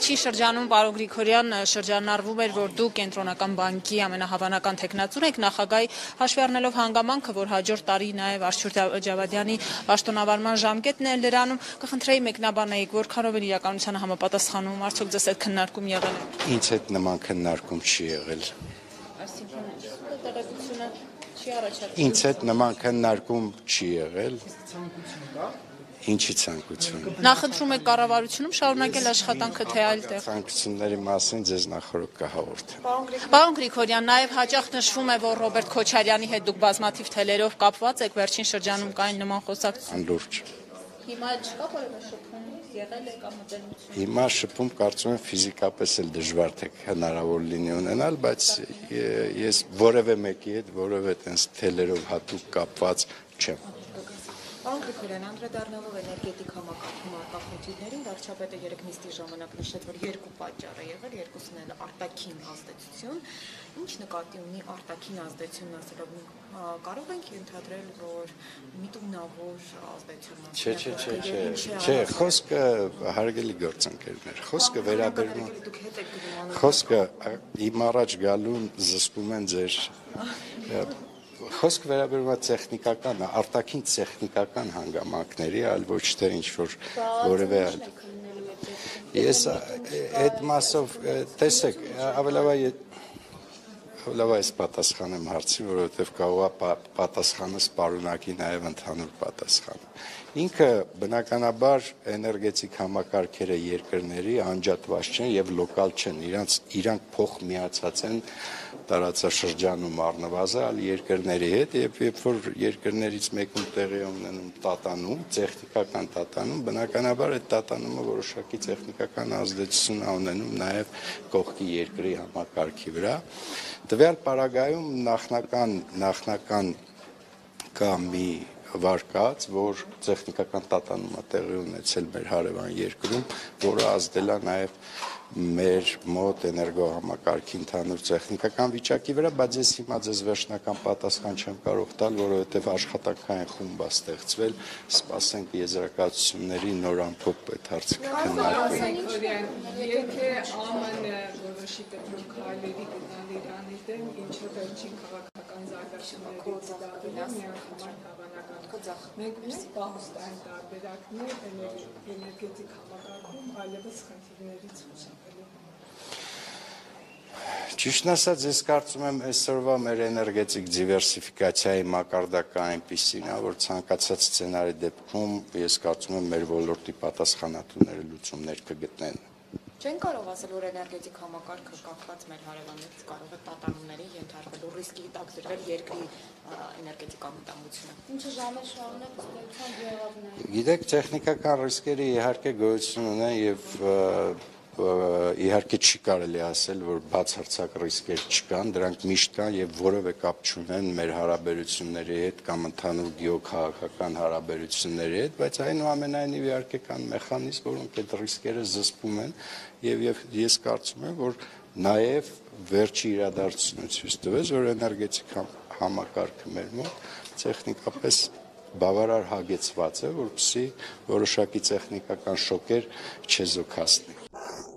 Վերջին շրջանում պարոն Գրիգորյան շրջանառվում էր, որ դու կենտրոնական բանկի ամենահավանական թեկնածուն եք, նախագահի հաշվի առնելով հանգամանքը, որ հաջորդ տարի նաև Արշուր Ջավադյանի պաշտոնավարման ժամկետն է լրանում, կխնդրեի մեկնաբանեիք, որքանով են իրականությանը համապատասխանում, արդյոք ձեզ այդ քննարկում եղել է։ Ինձ հետ նման քննարկում չի եղել։ Ինձ հետ նման քննարկում չի եղել։ Ինչի ցանկություն։ Նախընտրում եք կառավարությունում շարունակել աշխատանքը թե այլ տեղ։ Ցանկությունների մասին ձեզ նախորդ կհաղորդեմ։ Պարոն Գրիգորյան, նաև հաճախ նշվում է, որ Ռոբերտ Քոչարյանի հետ դուք բազմաթիվ թելերով կապված եք, վերջին շրջանում կային նման խոսակցություններ։ Անլուրջ։ Հիմա չկա որևէ շփում, եղել է կամ մտերմություն։ Հիմա շփում կարծում եմ ֆիզիկապես էլ դժվար թե հնարավոր լինի ունենալ, բայց ես որևէ մեկի հետ որևէ տես թելերով հատուկ կապված չեմ։ Պարոն Գրիգորյան, անդրադառնալով էներգետիկ համակարգում առկա խնդիրներին, վարչապետը երեկ նիստի ժամանակ նշեց, որ երկու պատճառ է եղել, երկուսն էլ արտաքին ազդեցություն։ Ինչ նկատի ունի արտաքին ազդեցությունն ասելով, կարող ենք ենթադրել, որ միտումնավոր ազդեցություն։ Չէ, խոսքը հարգելի գործընկերներ, խոսքը իմ առաջ գալուն զսպում են ձեր Խոսքը վերաբերում է տեխնիկական, արտաքին տեխնիկական հանգամանքների, այլ ոչ թե ինչ-որ որևէ այլ։ Ես այդ մասով, տեսեք, ավելավա ես պատասխանեմ հարցին, որովհետև կարող է պատասխանս պարունակի նաև ընդհանուր պատասխանը։ Ինքը բնականաբար էներգետիկ համակարգերը երկրների անջատված չեն եւ լոկալ չեն, իրանք փոխ միացած են տարածաշրջանում առնվազն այլ երկրների հետ եւ երբ որ երկրներից մեկում տեղի ունենում տատանում, տեխնիկական տատանում, բնականաբար այդ տատանումը որոշակի տեխնիկական ազդեցություն է ունենում նաեւ կողքի երկրի համակարգի վրա։ Տվյալ պարագայում նախնական կա մի վարկած, որ տեխնիկական տատանումը տեղի ունեցել մեր հարևան երկրում, որը ազդել է նաև մեր մոտ էներգոհամակարգի ընդհանուր տեխնիկական վիճակի վրա, բայց ես հիմա ձեզ վերջնական պատասխան չեմ կարող տալ, որովհետև աշխատանքային խումբ է ստեղծվել, սպասենք եզրակացությունների նոր ամփոփ այդ հարցը կքննարկվի։ Եթե ԱՄՆ որոշի պետրոքայլերի գնալ Իրանի դեմ, ինչը վերջին քաղաքական զարգացումներից դավիլան միանգամայն հավանական մենք ուսի պահուստ այն տարբերակներ էներգետիկ համակարգում այլևս խնդիրներից խուսափելու։ Ճիշտն ասած, ես կարծում եմ այսօրվա մեր էներգետիկ դիվերսիֆիկացիայի մակարդակը այնպիսին է, որ ցանկացած սցենարի դեպքում ես կարծում եմ մեր ոլորտի պատասխանատուները լուծումներ կգտնեն։ Չեն կարող ասել, որ էներգետիկ համակարգը կապված մեր հարևաններից կարող է տատանումների ենթարկվելու ռիսկի տակ դրվել երկրի էներգետիկ անվտանգությունը։ Ինչը ժամեր շարունակ ստեղծան եղավներ։ Գիտեք, տեխնիկական ռիսկերը իհարկե գոյություն ունեն եւ իհարկե չի կարելի ասել, որ բացարձակ ռիսկեր չկան, դրանք միշտ կան եւ որևէ կապ չունեն մեր հարաբերությունների հետ կամ ընդհանուր գեոքաղաքական հարաբերությունների հետ, բայց այնուամենայնիվ իհարկե կան մեխանիզմ, որոնք այդ ռիսկերը զսպում են եւ ես կարծում եմ, որ նաեւ վերջի իրադարձությունը ցույց տվեց, որ էներգետիկ համակարգը մեր մոտ տեխնիկապես բավարար հագեցված է, որպեսզի որոշակի տեխնիկական շոկեր չեզոքացնի։